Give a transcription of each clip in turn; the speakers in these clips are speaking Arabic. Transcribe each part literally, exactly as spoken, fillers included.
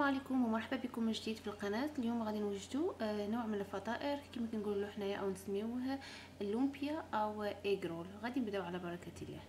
عليكم ومرحبا بكم من جديد في القناه. اليوم غادي نوجدوا نوع من الفطائر كما كنقولوا حنايا او نسميوه اللومبيا او ايغرول. غادي نبداو على بركه الله.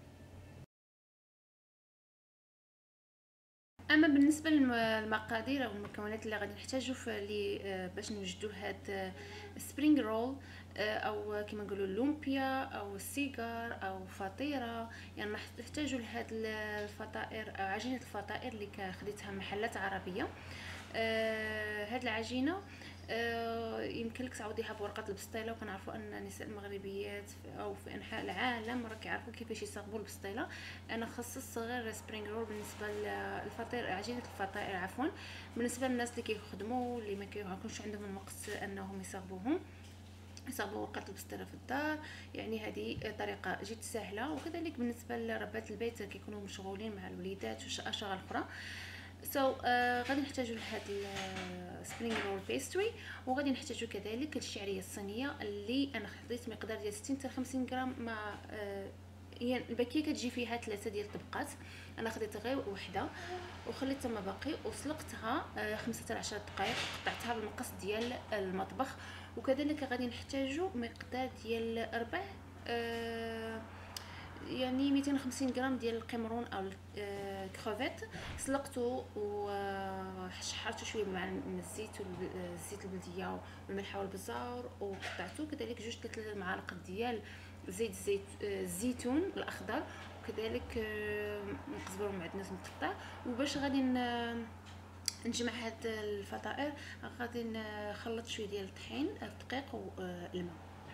اما بالنسبه للمقادير او المكونات اللي غادي نحتاجو باش نوجدوا هاد سبرينغ رول او كما نقولوا اللومبيا او السيجار او فطيره، يعني نحتاجوا لهاد الفطائر عجينه الفطائر اللي خديتها من محلات عربيه. آه هاد العجينه آه يمكن لك تعوضيها بورقه البسطيله، وكنعرفوا ان النساء المغربيات او في انحاء العالم راه كيعرفوا كيفاش يصاوبوا البسطيله. انا خصصت غير سبرينغ رول بالنسبه للفطير عجينه الفطائر عفوا. بالنسبه للناس اللي كيخدموا اللي ما كيكونش عندهم الوقت انهم يصاوبوهم يصاوبوا ورقه البسطيله في الدار، يعني هذه طريقه جد سهله. وكذلك بالنسبه لربات البيت كيكونوا مشغولين مع الوليدات واشغال اخرى. سو so, uh, غادي نحتاجوا لهاد السبرينغ رول بيستري، وغادي نحتاجوا كذلك الشعريه الصينيه اللي انا خديت مقدار ديال ستين حتى خمسين غرام مع uh, هي الباكيه كتجي فيها ثلاثه ديال الطبقات. انا خديت غير وحده وخليتها ما باقي وسلقتها uh, خمسة حتى عشرة دقائق، قطعتها بالمقص ديال المطبخ. وكذلك غادي نحتاجوا مقدار ديال ربع uh, يعني مئتين وخمسين غرام ديال القمرون او الكروفيت، سلقته وشحرته شويه مع الزيت والزيت البلديه والملح والبزار وقطعته. كذلك جوج ثلاثه المعالق ديال زيت زيت الزيتون الاخضر، وكذلك القزبر المعدنوس مقطع. وباش غادي نجمع هاد الفطائر غادي نخلط شويه ديال الطحين الدقيق والماء،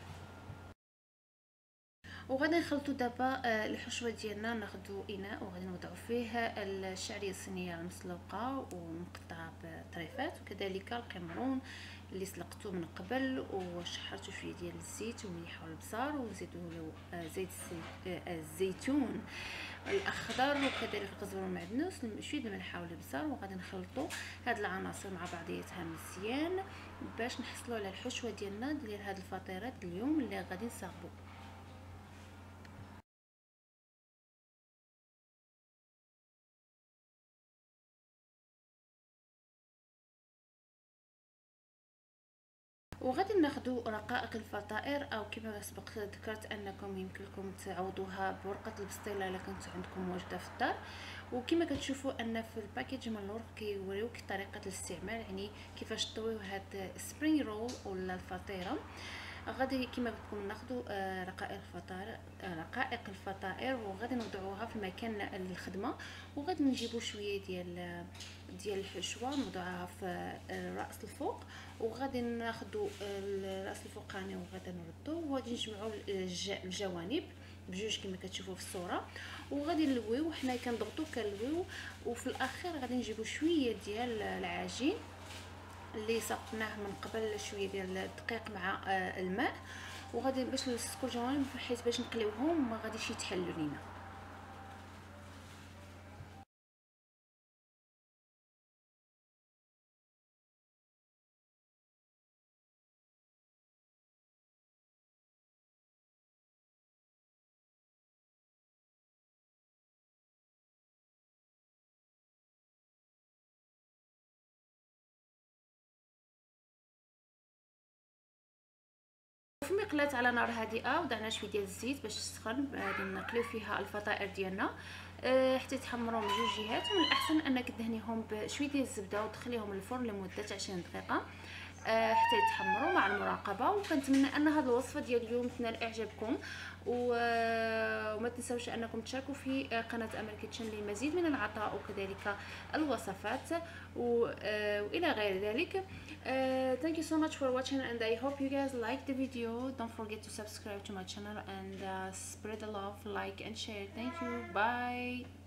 وغادي نخلطوا دابا الحشوه ديالنا. ناخذوا اناء وغادي نوضعوا فيه الشعريه الصينيه المسلوقه ومقطعه بطريفات، وكذلك القمرون اللي سلقته من قبل وشحرته شويه ديال الزيت والملح والبصار، وزيدوا له زيت الزيتون الاخضر وكذلك القزبر والمعدنوس شويه الملح والبصار. وغادي نخلطوا هاد العناصر مع بعضياتها مزيان باش نحصلوا على الحشوه ديالنا ديال هاد الفطيرات اليوم اللي غادي نصاوبوا. وغادي ناخذوا رقائق الفطائر او كما سبق ذكرت انكم يمكنكم تعوضوها بورقه البسطيله الا كانت عندكم واجده في الدار. وكما كتشوفوا ان في الباكيج من اللور كيوريوك طريقه الاستعمال، يعني كيفاش تطويو هاد سبرينغ رول ولا الفطيره. غادي كما قلت لكم ناخذوا رقائق الفطائر رقائق الفطائر وغادي نوضعوها في مكان الخدمه، وغادي نجيبوا شويه ديال ديال الحشوه نوضعوها في الراس الفوق، وغادي ناخذوا الراس الفوقاني وغادي نردوه وغادي نجمعوا الجوانب بجوج كما كتشوفوا في الصوره، وغادي نلويو حنا كنضغطوا كنلويو. وفي الاخير غادي نجيبوا شويه ديال العجين اللي سقناه من قبل شويه ديال الدقيق مع الماء، وغادي باش نلصقوا الجوانب حيت باش نقليوهم ما غاديش يتحلوا لينا. في مقلاة على نار هادئه وضعنا شويه ديال الزيت باش تسخن، غادي نقليو فيها الفطائر ديالنا أه حتى يتحمروا من جوج جهات. ومن الاحسن انك دهنيهم بشويه ديال الزبده وتخليهم الفرن لمده عشرين دقيقه أه حتى يتحمروا مع المراقبه. وكنتمنى ان هذه الوصفه ديال اليوم تنال اعجابكم، وما تنساوش انكم تشاركوا في قناه امل كيتشن للمزيد من العطاء وكذلك الوصفات والى غير ذلك. Uh, thank you so much for watching, and I hope you guys like the video. Don't forget to subscribe to my channel and uh, spread the love, like and share. Thank you. Bye.